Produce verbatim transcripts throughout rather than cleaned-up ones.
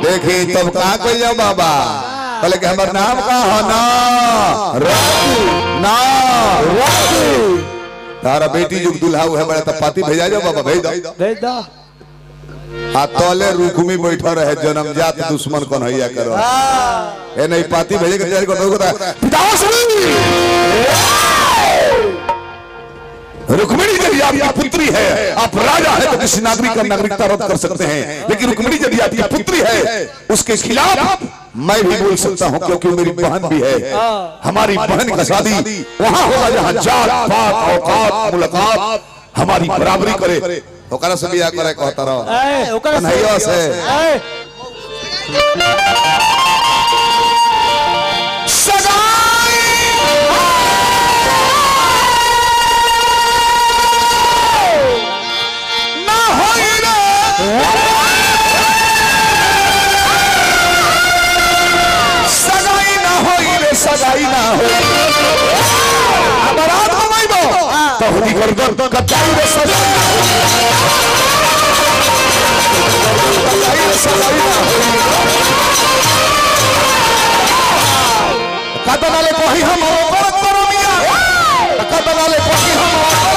देखी तब कहाँ कोई जाओ बाबा बोले कि हमारा नाम का हो ना राजू ना राजू तारा बेटी जो दुल्हा है बड़ा तब पाती भेजा जाओ बाबा भेज दो भेज दो आ तोले रुकमी बैठा रहे जन्मजात दुश्मन कौन हैया करो ए नहीं पाती भेजे के तैयारी करता होता पिताश्री रुक्मिणी यदि आपकी पुत्री है आप राजा है तो किसी नागरिक का नागरिकता रद्द कर सकते हैं लेकिन रुक्मिणी यदि आपकी पुत्री है उसके खिलाफ मैं भी बोल सकता हूं क्योंकि मेरी बहन भी है हमारी बहन का शादी वहां होगा जहां जात पात औकात मुलाकात हमारी बराबरी करे ओकरा से बियाह करे कहता रहो ए ओकरा नहियो से सगाई ना हो बारात घुमाइबो तो हुदी गर्दन कटाई रे सगाई कटाई रे सगाई ना हो कतनाले कोही हम औरत करो मिया कतनाले कोही हम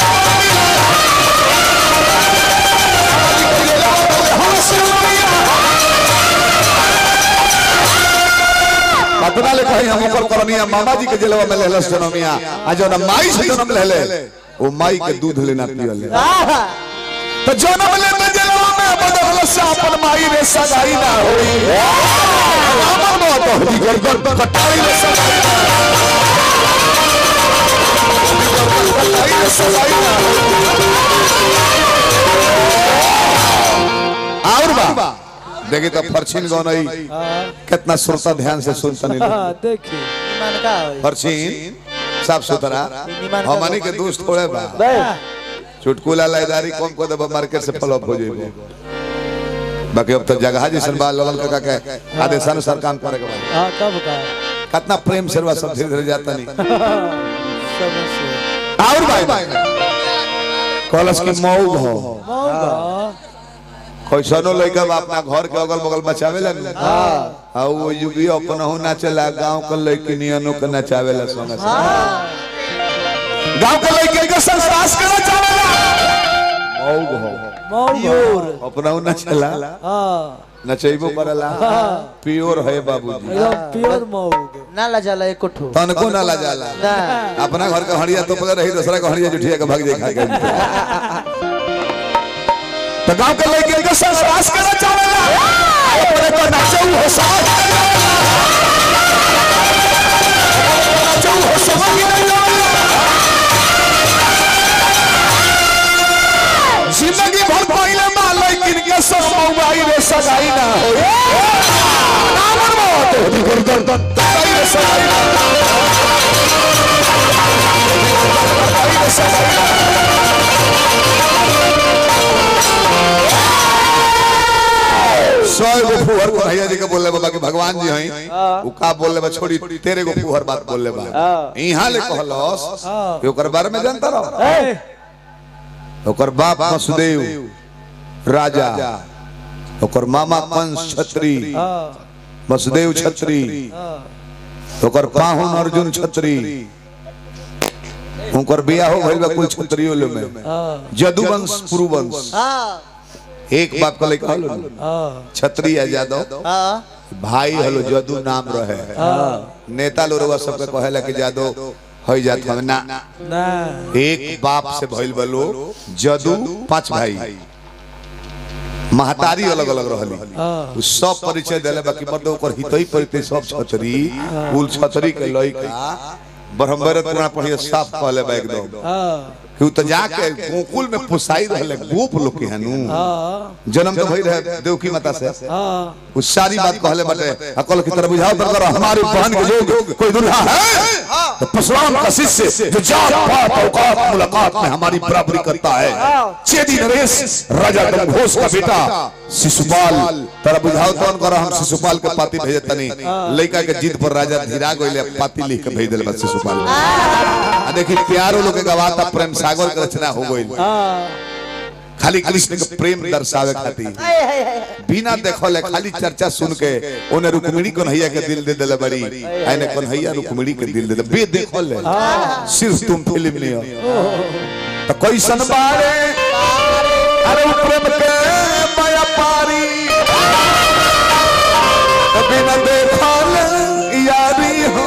कतना ले कहीं हम ओकर करनिया मामा जी के जेलवा में लेलस जनमिया आ जो ना माई से जन्म लेले ओ माई के दूध लेना पियले तो जन्म ले में जेलवा में बदल से अपन माई रे सगाई ना होई हमर बात होई गर्दन कटाई रे सगाई ना कटाई रे सगाई ना और बा देखिए तो फरछीन गौनई कितना श्रोता ध्यान से सुनता नहीं देखिए ईमान का फरछीन साफ सुथरा हमनी के दोस्त थोड़े बा चुटकुला लाइदारी कौन को दबा मार्केट से फ्लॉप हो जाइबो बाकी अब तो जगह जैसन बा ललन काका के आदेशानुसार काम करे के बा हां तब का कितना प्रेम सेवा सब धीरे धीरे जाता नहीं और भाई कॉलेज की मौग हो कैसनो लइका अपना घर के अगल बगल बचावेला हां आ वो युवी अपन हो नाचेला गांव के लइकनियनो के नचावेला संग से गांव के लइके के संस्कार के नचावेला मौग हो मौग अपना हो नाचेला हां नचैबो करला प्योर है बाबूजी एकदम प्योर मौग ना ला जाला एको ठो तनको ना ला जाला अपना घर के हड़िया तो पले रही दूसरा के हड़िया जुठिया के भाग जाई खा के तो गांव के लइके के संस्कार करना चाहेला अपने तो नाचो हो साथ नाचो हो समझ नहीं जिंदगी भर पहिले मां लेकिन के सब मौबाई रे सगाई ना हो नामर मौत होती गर्दन सगाई रे सगाई ना सगाई रे सगाई ना सौ गो फुहर को भैया जी के बोल ले बाबा के भगवान जी हई उ का बोल ले बा छोड़ी तेरे गो फुहर बात बोल ले बा इहां ले कहलस कि ओकर बारे में जानता रहो ओकर बाप वसुदेव राजा ओकर मामा कंस छत्री वसुदेव छत्री ओकर पाहुन अर्जुन छत्री ओकर बियाह हो भइल बा कुल छत्रियो ले में जदुवंश पुरुवंश एक बाप का लइका हलो छत्री यादव भाई हलो जदू नाम रहे नेता लोरवा सबके कहेला कि यादव होई जात हम ना ना एक बाप से भइल बलो जदू पांच भाई महतारी अलग अलग रहली उ सब परिचय देले बाकी मर्द ओकर हितई परिचय सब छतरी कुल छतरी के लइका ब्रह्मरत पुराण पढ़िए साफ कहले बा एकदम कि त जाके गोकुल में पुसाई रहले गोप लोग के हनु जन्म तो भई रहे देवकी माता से हां उस सारी बात कहले बटे अकल की तरह बुझाओ तो कर हमारी बहन के जो कोई दुल्हा है तो परशुराम का शिष्य जो जात पात औकात मुलाकात में हमारी बराबरी करता है चेदी नरेश राजा घोष का बेटा शिशुपाल तरह बुझाओ तो कर हम शिशुपाल के पाती भेजतनी लइका के जिद पर राजा धीरा गइले पाती लिख के भेज देले शिशुपाल आ देखी प्यारो लोग के गवाता प्रेम सागर के रचना हो गई खाली कृष्ण के प्रेम दर्शावे खातिर बिना देखले खाली चर्चा सुन के ओने रुक्मिणी कन्हैया के दिल दे देले बड़ी आने कन्हैया रुक्मिणी के दिल दे दे बे देखले सिर्फ तुम फिल्म में हो तो कैसन बारे अरे प्रेम के माया पारी बिना देखले यारी हो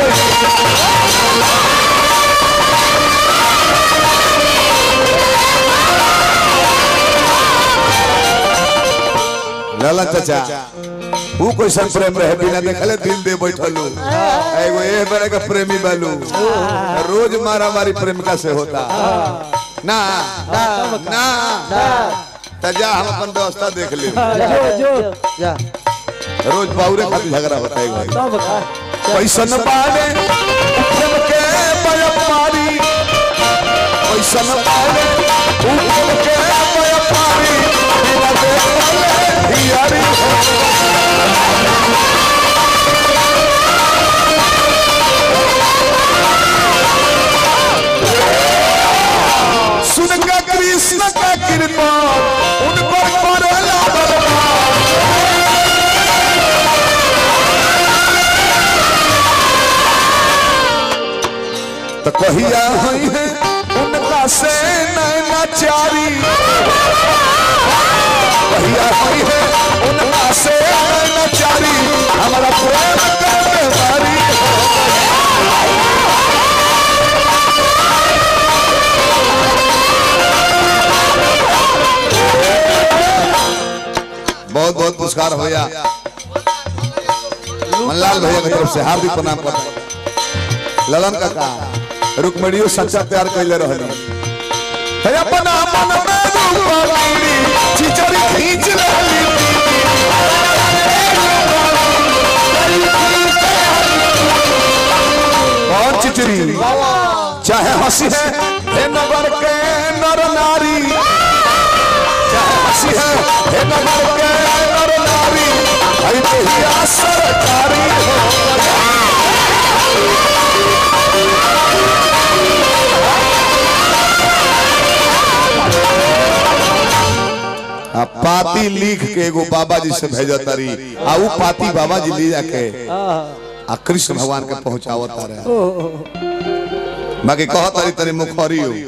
लाला चाचा वो कैसन प्रेम रहे बिना देखले दिल दे बैठलू एगो ए बड़े का प्रेमी बालू रोज मारा मारी प्रेमिका से होता ना ना तजा हम अपन व्यवस्था देख ले जो जो जा रोज बाउरे खातिर झगड़ा होता है भाई कैसन बाले प्रेम के माया पारी कैसन बाले प्रेम के माया पारी बिना देखले यारी सुन का कृष्ण का कृपा उन पर करेला तो कहिया हुई है उनका से नैनाचारी कहिया हुई है उनका से नैनाचारी हमारा प्रेम करने वाली बहुत बहुत पुरस्कार होया मनलाल भैया की तरफ से हार्दिक प्रणाम करता हूं ललन काका रुक्मिणियो सच्चा प्यार कैले रहनी है अपना मन में रूपाली चिचरी खींच लेली कौन चिचरी चाहे हंसी है हे नगर के नर नारी चाहे हंसी है हे नगर के नर नारी ऐसे ही सरकारी पाती लिख के एगो बाबा जी से भेजा तारी आ उ पाती बाबा जी ले जाके आ कृष्ण भगवान के पहुंचावता रहे बाकी कहत तारी तनी मुखरी हो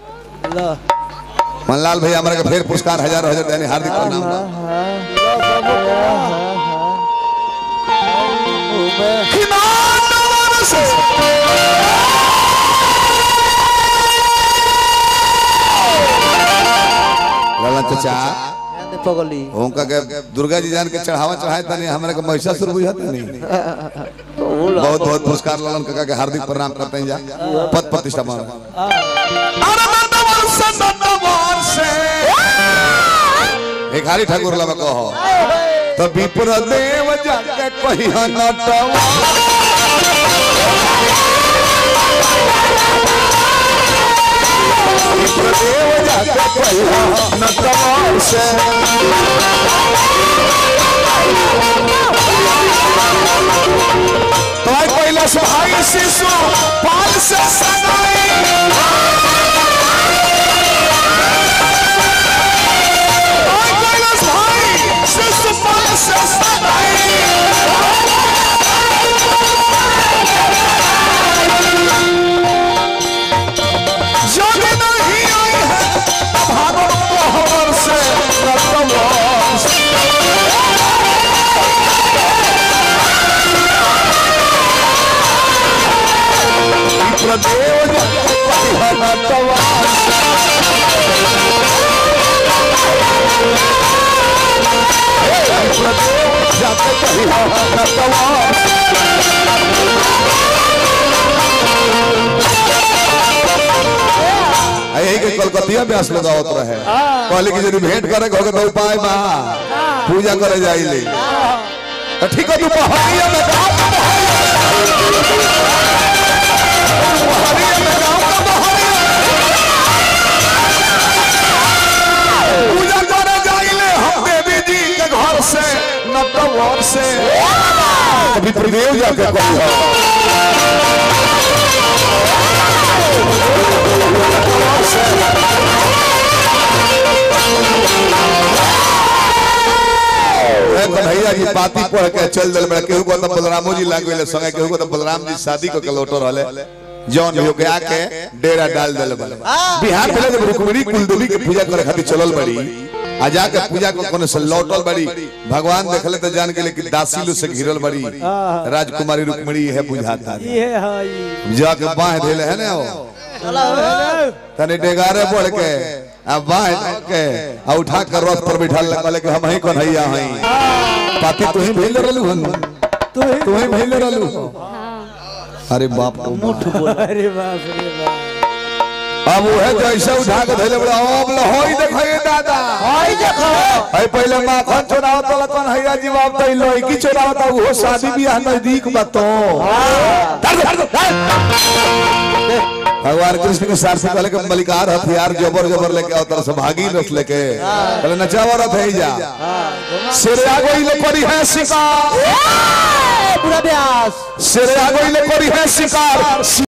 मनलाल भैया हमरा के फिर पुरस्कार हजार हजार देने हार्दिक प्रणाम लाला चाचा पगली उनका के दुर्गा जी जान के चढ़ावा चढ़ाए तनी हमरा के महिषासुर बुझत नहीं बहुत बहुत पुरस्कार लालन काका के हार्दिक प्रणाम करते हैं जा पद प्रतिष्ठा मान अरे नंदवर से नंदवर से एक हारी ठाकुर लबा कहो तो विप्र देव जाके कहि नटवा विप्र देव जाके कहि नटवा से तो आई कैलाश भाई शिशु पाल से सगाई आई कैलाश भाई शिशु पाल से सगाई जग नहीं आई है भागो हमर से रतवास प्रदेव जाते यही के कलकतिया व्यास लगावत रहे कहले कि यदि भेंट करे होगे तो उपाय बा पूजा करे जाइले तो ठीक है तू पहाड़िया में गाँव पूजा करे जाइले हम देवी जी के घर से नटवर से कभी प्रदेव जाके कही हो है कन्हैया जी पाती पढ़ के चल दल बड़ा केहू को तो बलरामो जी लाग गइले संगे केहू को तो बलराम जी शादी को के लौटो रहले जौन हो के आके डेरा डाल दल बड़ा बिहार में जब रुक्मिणी कुलदेवी के पूजा करे खातिर चलल बड़ी आ जाके पूजा को कोने से लौटल बड़ी भगवान देखले तो जान गेले कि दासी लो से घिरल बड़ी राजकुमारी रुक्मिणी है बुझाता ये हां जाके बाह देले है ना वो तने डेगारे पड़ के अब बाह के आ उठा कर रथ पर बिठाल लगले कि हम ही कन्हैया हई पाती तू ही भेल रहलू हन तू ही तू ही भेल रहलू अरे बाप मुठ बोल अरे बाप रे बाप अब वो है जैसे उठा के धैले बड़ा अब ल होई देखो ये दादा होई देखो है पहले माखन चोराव तो लकन हैया जी बाप तई लोई की चोराव तो वो शादी ब्याह नजदीक बा तो भगवान कृष्ण के साथ से पहले के मलिकार हथियार जबर जबर लेके अवतर से भागी रथ लेके पहले नचावा रथ है जा सिर आ गई ले पड़ी है शिकार पूरा व्यास सिर आ गई ले पड़ी है शिकार